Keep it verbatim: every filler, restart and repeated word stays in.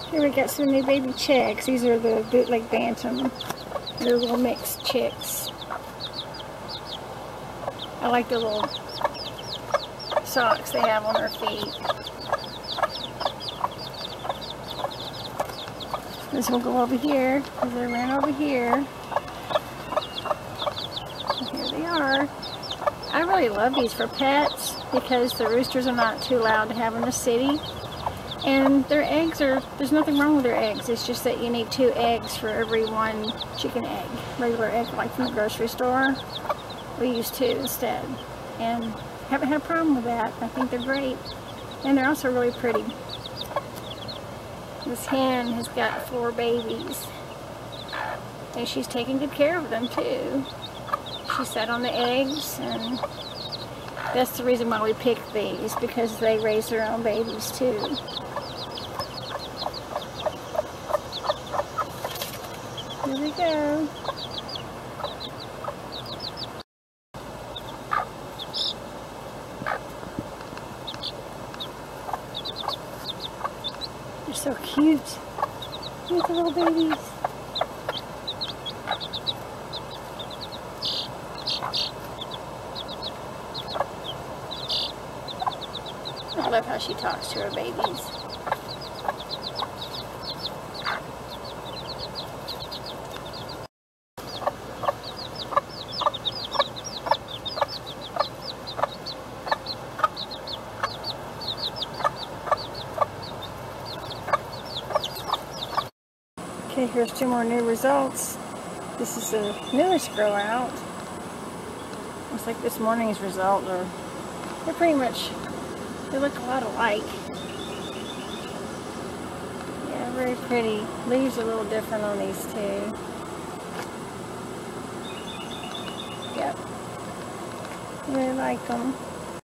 Here we got some new baby chicks. These are the bootleg bantam. They're little mixed chicks. I like the little socks they have on their feet. This will go over here, because they ran over here. And here they are. I really love these for pets because the roosters are not too loud to have in the city. And their eggs are, there's nothing wrong with their eggs. It's just that you need two eggs for every one chicken egg. Regular egg like from the grocery store. We use two instead. And haven't had a problem with that. I think they're great. And they're also really pretty. This hen has got four babies. And she's taking good care of them too. She sat on the eggs, and that's the reason why we picked these, because they raise their own babies too. Here we go. They're so cute. Look at the little babies. I love how she talks to her babies. Okay, here's two more new results. This is the newest grow out. Looks like this morning's result are, they're pretty much, they look a lot alike. Yeah, very pretty. Leaves are a little different on these two. Yep. Really like them.